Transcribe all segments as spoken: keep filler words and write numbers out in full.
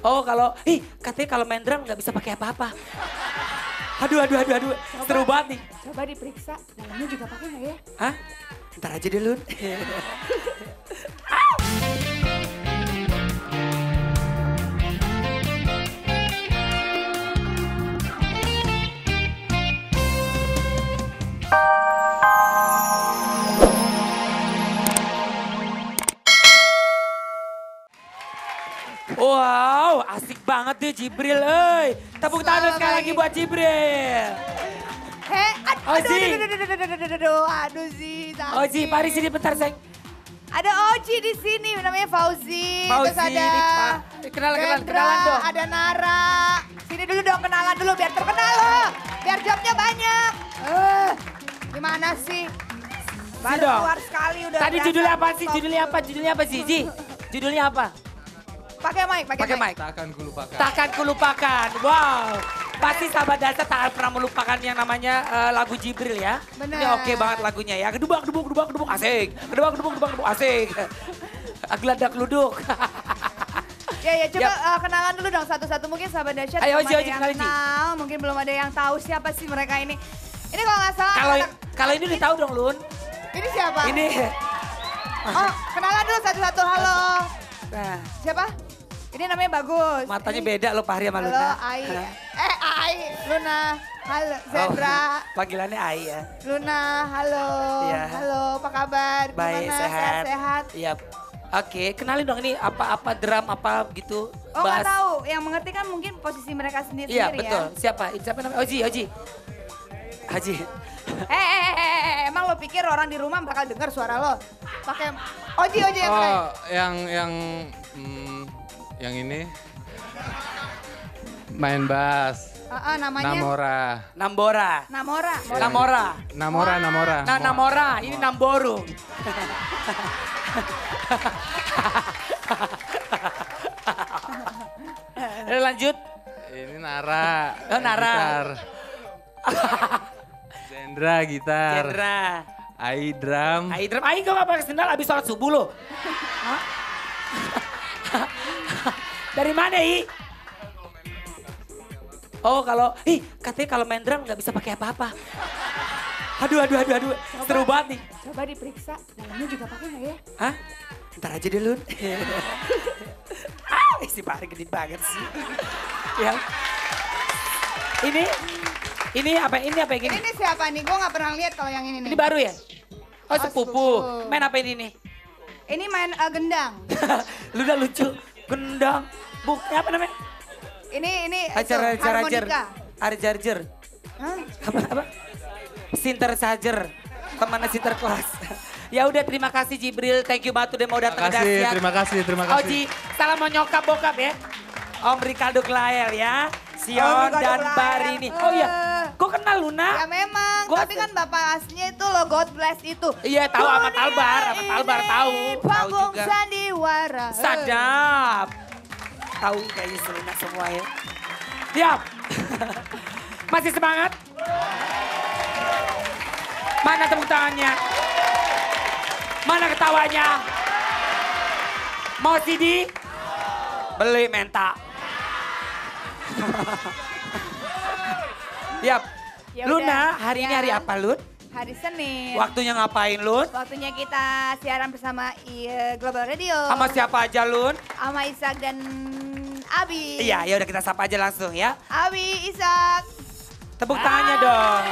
Oh kalau, ih katanya kalau main drum nggak bisa pakai apa-apa. Aduh, aduh, aduh, aduh. Coba, Seru banget nih. Coba diperiksa, dalamnya juga pakai nggak ya? Hah? Ntar aja deh, Lun. Wow, asik banget deh Jibril, euy. Tepuk tangan sekali lagi buat Jibril. Heh, aduh, Oji. aduh, aduh, aduh, aduh, aduh, aduh, aduh, aduh, Zi, sakit. Oji, mari sini bentar, sayang. Ada Oji di sini, namanya Fauzi. Fauzi, Terus ada nih, Pak. Kenalan, kenalan, Kendra, kenalan dong. ada Nara. Sini dulu dong, kenalan dulu biar terkenal loh. Biar jobnya banyak. Eh, gimana sih? Baru dong. keluar sekali udah. Tadi berasa judulnya apa sih? top. Judulnya apa? Judulnya apa sih, Ji? Judulnya apa? Pakai mic, pakai Pakai mic. mic. Takkan kulupakan. Takkan kulupakan. Wow. Pasti sahabat dasar tak akan pernah melupakan yang namanya eh, lagu Jibril ya. Bener. Ini oke banget lagunya ya. Kedubak, kedubuk, kedubak, kedubuk, asik. Kedubak, kedubuk, kedubak, kedubuk, asik. Geladak luduk. Ya ya coba Yap. eh, kenalan dulu dong satu-satu mungkin sahabat dahsyat Ayo, belum Oji, ada Oji, yang kenalin, Ji. kenal, mungkin belum ada yang tahu siapa sih mereka ini. Ini kalau nggak salah Kalau anak- kalau ini udah tahu dong, Lun. ini siapa? Ini. Oh kenalan dulu satu-satu halo. Nah, Siapa? Ini namanya Bagus. matanya Ini- beda loh Fahri sama Halo Luna. Ai. Eh Ai, Luna. Halo Zendra. Oh, panggilannya Ai ya. Luna, halo. Iya. Halo, apa kabar? Baik, Gimana? sehat. Sehat-sehat. Iya. Oke, kenalin dong ini apa-apa drum apa gitu. Oh nggak Bass. tahu, yang mengerti kan mungkin posisi mereka sendiri-sendiri Iya, ya. betul. Siapa? Siapa namanya? Oji, Oji. Haji. Eh, eh, eh, eh, eh, emang lo pikir orang di rumah bakal dengar suara lo? Pakai Oji, Oji yang mana? Oh, yang yang hmm, yang ini main bass. Ah, ah, namanya Namora. Nambora. Namora. Namora. Namora, Namora. Nah, Namora, ini Namboru. Eh, lanjut. Ini Nara. Oh, Nara. Gitar. Zendra gitar. Kendra. Ai drum. Ai drum. Ai kok gak pakai sendal abis sholat subuh lo? Hah? Dari mana, I? Oh, kalau, ih katanya kalau main drum nggak bisa pakai apa-apa. Aduh, aduh, aduh, aduh. Coba. Seru banget nih. Coba diperiksa, dalamnya juga pakai nggak ya? Hah? Ntar aja deh, Lun. ah, si Fahri gede banget sih. Ya. Ini, ini apa, ini apa yang Ini ini? nih siapa nih? Gue nggak pernah lihat kalau yang ini nih. Ini baru ya? Oh, Oh, sepupu. sepupu. Main apa ini nih? Ini main uh, gendang. Lu udah lucu. Gendang. Buk, apa namanya? Ini ini Acara itu, acara harmonika. Arjarjer. Hah? Apa apa? Sinter sajer. Temannya Sinter kelas. Ya udah terima kasih Jibril. Thank you banget udah mau datang Terima ke kasih, Dahsyat. terima kasih, terima kasih. Oji, salam mau nyokap bokap ya. Om Ricardo Klael ya. Sion Ricardo dan Klael. Barini. Oh iya, Eh. kok kenal Luna? Ya memang, Gua- tapi kan bapak aslinya itu lo God bless itu. Iya tahu sama Dunia Talbar, sama Talbar ini tahu. Tahu Panggung juga. sandiwara. Sadap. Tahu kayaknya Selina semua ya. Siap. Masih semangat? Mana tepuk tangannya? Mana ketawanya? Mau C D? Beli menta. Siap. Ya Luna, udah, hari ini ya. hari apa, Lun? Hari Senin. Waktunya ngapain, Lun? Waktunya kita siaran bersama I- Global Radio. Sama siapa aja, Lun? Sama Isak dan Abi. Iya, ya udah kita sapa aja langsung ya. Abi, Isak. Tepuk tangannya dong.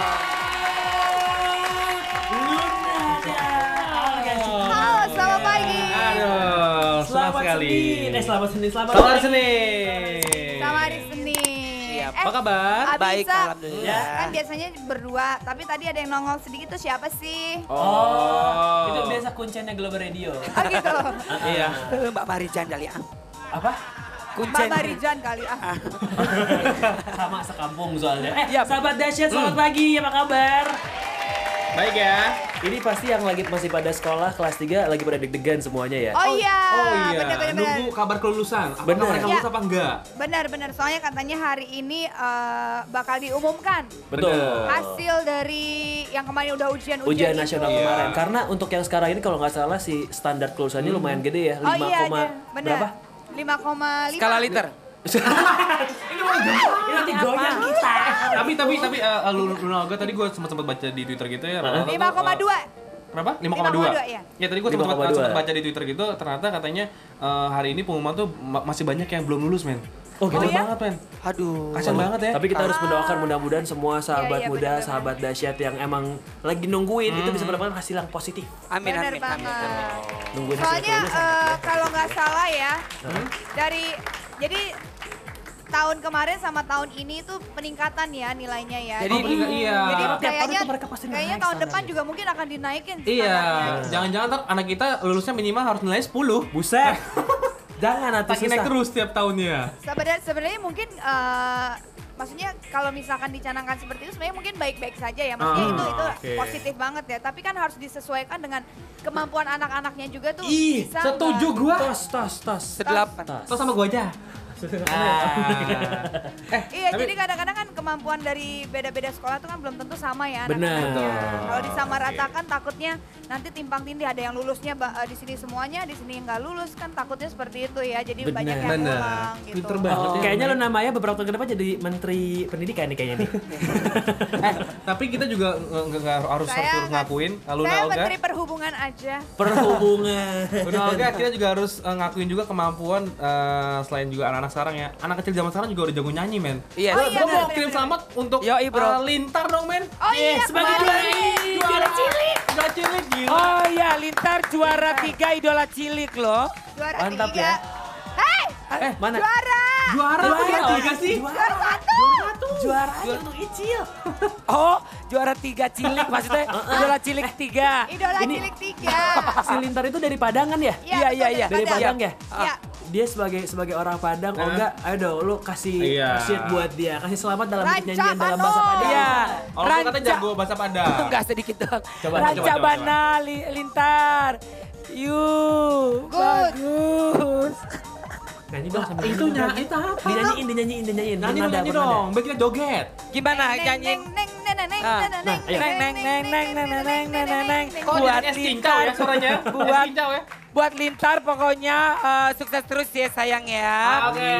Halo, selamat pagi. Aduh, senang Selamat sekali. Senin, eh selamat Senin, selamat Selamat hari Senin. Selamat hari Senin. Iya, apa kabar? Abi, Baik, Isak. alhamdulillah. Kan biasanya berdua, tapi tadi ada yang nongol sedikit tuh siapa sih? Oh. Itu biasa kuncennya Global Radio. Oh gitu. Iya. Eh, Mbak Marijan kali ya. Apa? Mbak Kuncen. Marijan kali ah. Sama sekampung soalnya. Eh, Iya. sahabat dahsyat, selamat pagi, apa kabar? Baik ya. Ini pasti yang lagi masih pada sekolah kelas tiga lagi pada deg-degan semuanya ya. Oh iya. Oh iya. Benar benar benar. Nunggu kabar kelulusan. Apakah Benar. mereka Iya. lulus apa enggak? Benar benar. Soalnya katanya hari ini eh, bakal diumumkan Betul. hasil dari yang kemarin udah ujian ujian, Ujian itu. nasional Iya. kemarin. Karena untuk yang sekarang ini kalau nggak salah si standar kelulusannya lumayan gede ya. Oh lima, iya, koma ada. benar. berapa? lima koma lima. Skala liter. Ini mau Ini nanti goyang kita. Tapi tapi tapi uh, Luna Olga tadi gue sempat sempat baca di Twitter gitu ya. rata-rata tuh, lima koma dua. uh, Berapa? lima koma dua. Ya. Ya tadi gue sempat sempat baca di Twitter gitu, ternyata katanya uh, hari ini pengumuman tuh ma- masih banyak yang belum lulus, men. Oh gitu Oh, ya? banget, men. Aduh. Kasian banget ya. Tapi kita harus mendoakan mudah-mudahan semua sahabat Iya, iya, muda, benar-benar. sahabat dahsyat yang emang lagi nungguin itu bisa mendapatkan hasil yang positif. Amin, Bener amin, banget. amin. Nungguin hasil Soalnya kelulusan. eh, kalau nggak salah ya, dari jadi tahun kemarin sama tahun ini tuh peningkatan ya nilainya ya. Jadi- Oh, bener, iya. Jadi Tiap tahun kayaknya tuh mereka pasti kayaknya naik tahun standarnya. depan juga mungkin akan dinaikin Iya, standarnya. jangan-jangan ntar anak kita lulusnya minimal harus nilai sepuluh. Buset. Jangan atuh Pasti naik susah. terus tiap tahunnya. Sebenarnya sebenarnya mungkin eh, maksudnya kalau misalkan dicanangkan seperti itu sebenarnya mungkin baik-baik saja ya. Maksudnya Ah, itu itu oke. positif banget ya. Tapi kan harus disesuaikan dengan kemampuan anak-anaknya juga tuh. Ih, bisa Setuju nggak? gua. Tos, tos, tos. Sedelapan. Tos. Terus sama gua aja. eh, Iya, tapi- jadi kadang-kadang kan kemampuan dari beda-beda sekolah itu kan belum tentu sama ya Benar. anak-anaknya. Betul. Kalau disamaratakan takutnya nanti timpang tindih, ada yang lulusnya ba- eh, di sini semuanya, di sini nggak lulus kan takutnya seperti itu ya. Jadi Benar. banyak yang Benar. pulang gitu. Pinter banget Oh, ya. kayaknya lo namanya beberapa tahun ke depan jadi menteri pendidikan nih kayaknya nih. eh, tapi kita juga nggak nggak harus Saya harus ngakuin Luna Saya Olga. menteri perhubungan aja. Perhubungan. Luna Olga kita juga harus uh, ngakuin juga kemampuan uh, selain juga anak-anak sekarang ya. Anak kecil zaman sekarang juga udah jago nyanyi, men. Iya. Oh, Gua- iya, gua mau bener, kirim bener. selamat untuk Yoi, bro. uh, Lintar dong, men. Oh iya, sebagai kemarin. juara Juara cilik. Juara cilik gila. Oh iya, Lintar juara tiga idola cilik loh. Juara Mantap tiga. ya. Hei, Eh, mana? juara. Juara apa Juara. ya tiga sih? Juara satu. Juara aja untuk Icil. Oh, juara tiga cilik maksudnya idola cilik tiga. Idola Ini- cilik tiga. Si Lintar itu dari Padangan ya? Iya, iya, iya. Dari Padang ya? Iya. Dia sebagai sebagai orang Padang, Nah. Olga, ayo dong lu kasih Iya. shit buat dia, kasih selamat dalam Ranca nyanyian dalam Pano. bahasa Padang. Iya. Oh, lu katanya jago bahasa Padang. Enggak sedikit doang. Coba, Ranca coba, coba, Bana Li- Lintar. Yuk, Good. bagus. Nyanyi dong sama Itu dia. nyanyi itu apa? Dinyanyiin, dinyanyiin, dinyanyiin. Nyanyi dong, Bernada, nyanyi bernada. dong. Biar kita joget. Gimana Neng, nyanyiin? neng, neng, neng, neng, Ah, neng, nah, neng, ayo. Neng neng neng neng neng neng neng neng neng neng. Kok Buat jadinya cincau ya suaranya? Buat Cincau ya? buat Lintar pokoknya eh, sukses terus ya sayang ya. Oke,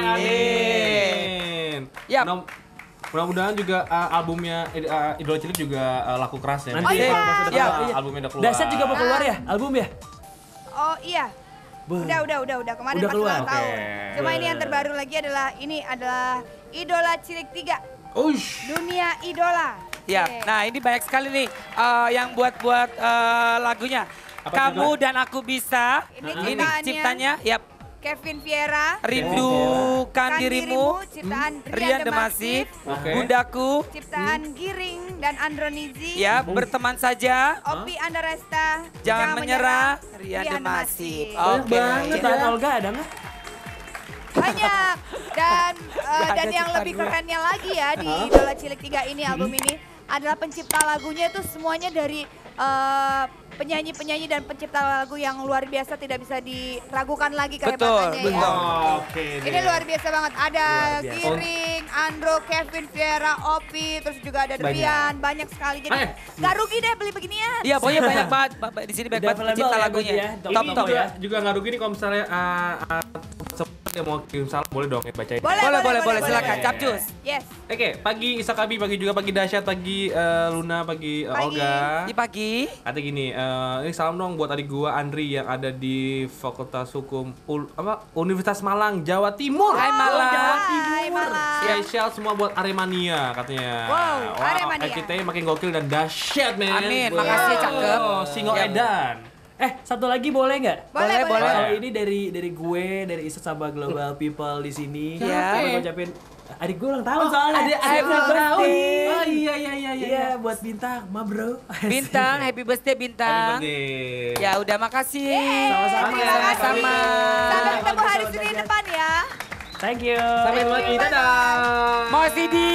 amin. Yap. Mudah- Mudah-mudahan juga uh, albumnya uh, Idola Cilik juga uh, laku keras ya. Nanti Oh, iya. kalau masa depan, Iya. iya. Albumnya udah keluar. Dahsyat juga mau keluar ya, album ya? Oh iya. Beuh. Udah, udah, udah, udah. Kemarin Udah pas keluar? ulang tahun. Oke. Cuma ini yang terbaru lagi adalah ini adalah Idola Cilik tiga. Uish. Dunia Idola. Ya, Oke. nah ini banyak sekali nih eh, yang buat-buat eh, lagunya. Apa Kamu dan aku bisa. Ini Ini ciptaannya. ciptanya, yap. Kevin Viera. Rindukan Kan dirimu. ciptaan Rian Rian Demasif. Demasif. Oke. Bundaku. Ciptaan Giring dan Andronizi. Ya, berteman saja. Opi Andaresta. Jangan menyerah. Rian Demasif. Oke. banget Cintaan ya. Olga ada nggak? Banyak. Dan eh, Nggak dan ada yang ciptaan lebih gue. kerennya lagi ya di Idola Cilik tiga ini album ini adalah pencipta lagunya itu semuanya dari eh, penyanyi-penyanyi dan pencipta lagu yang luar biasa, tidak bisa diragukan lagi kehebatannya Betul, ya. betul. Oke. Ini deh. luar biasa banget. Ada Luar biasa. Giring, Andro, Kevin, Viera, Opi, terus juga ada Banyak. Rian, banyak sekali. Jadi Eh. nggak rugi deh beli beginian. Iya, pokoknya banyak banget. Ba- ba- Di sini banyak banget Available pencipta ya, lagunya. berarti ya. Top Ini top juga, ya. juga nggak rugi nih kalau misalnya uh, uh, sobat yang mau kirim salam boleh dong ya bacain. Boleh, Boleh, boleh, boleh. boleh. Silakan, capcus. Yes. Oke, pagi Isakabi, pagi juga pagi Dahsyat, pagi uh, Luna, pagi uh, Pagi. Olga. Di pagi. Kata gini, eh, ini salam dong buat adik gua Andri yang ada di Fakultas Hukum Ul- apa Universitas Malang, Jawa Timur. Hai, Malang. Jawa Hai, Timur. Malang. Spesial semua buat Aremania katanya. Wow, Aremania. eh, kita makin gokil dan dahsyat, men. Amin, Wow. makasih, cakep. Singo Ya. Edan. Eh, satu lagi boleh nggak? Boleh, Boleh, boleh. boleh. Kalau ini dari dari gue, dari Isat sama Global People di sini. Ya. Gue ngucapin adik gue ulang tahun soalnya. Ada Happy birthday. Oh iya iya iya iya. Iya, buat Bintang, ma bro. Bintang, happy birthday Happy Bintang. birthday. Ya udah makasih. Sama-sama. Oke, sama-sama. Sampai ketemu hari Senin depan ya. Thank you. Sampai ketemu lagi. Dadah. Mau Sidi.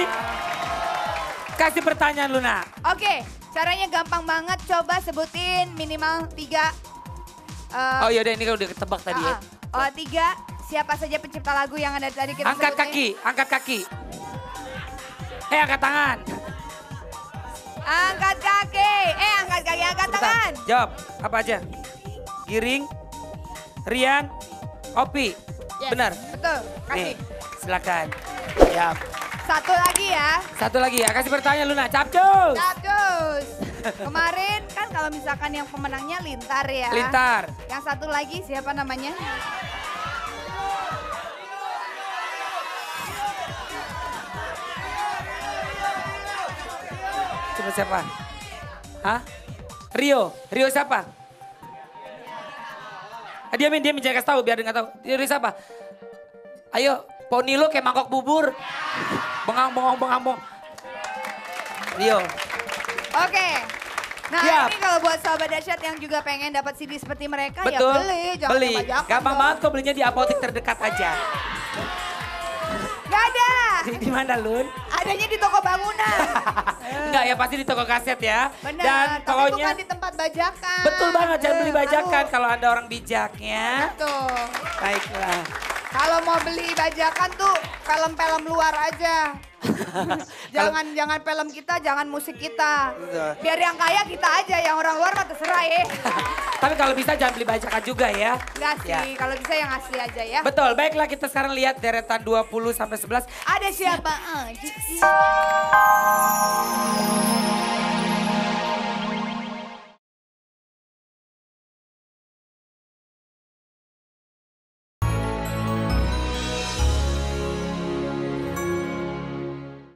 Kasih pertanyaan Luna. Oke, caranya gampang banget. Coba sebutin minimal tiga. eh, Oh yaudah ini kan udah ketebak tadi ya. ah, ah. Oh, tiga. Siapa saja pencipta lagu yang ada tadi kita Angkat sebutin? kaki, angkat kaki. Eh angkat tangan. Angkat kaki. Eh, angkat kaki, angkat Cepetan. tangan. Jawab, apa aja? Giring, Rian, Opi. Yes, Benar. Betul, kasih. Nih, silakan. Ya. Satu lagi ya. Satu lagi ya, kasih pertanyaan Luna, capcus. Capcus. Kemarin kan kalau misalkan yang pemenangnya Lintar ya. Lintar. Yang satu lagi siapa namanya? Coba siapa? Hah? Rio, Rio siapa? Ah, dia dia menjaga kasih tahu biar dia nggak tahu. Rio siapa? Ayo, poni lu kayak mangkok bubur. Bengang, bengong, bengang, bengong. Rio. Oke. Nah Siap. ini kalau buat sahabat dahsyat yang juga pengen dapat C D seperti mereka Betul. ya beli. Jangan Beli. kebanyakan Gampang dong. banget kok belinya di apotek terdekat aja. Gak ada. Di, di mana Lun? Adanya di toko bangunan. Enggak ya pasti di toko kaset ya. Benar. Dan tapi pokoknya bukan di tempat bajakan. betul banget jangan beli Eh, bajakan aduh. kalau Anda orang bijaknya. Betul. Baiklah. Kalau mau beli bajakan tuh film-film luar aja. jangan jangan film kita, jangan musik kita. Betul. Biar yang kaya kita aja, yang orang luar mah terserah ya. Tapi kalau bisa jangan beli bajakan juga ya. Enggak sih, Ya. kalau bisa yang asli aja ya. Betul, baiklah kita sekarang lihat deretan dua puluh sampai sebelas. Ada siapa aja sih?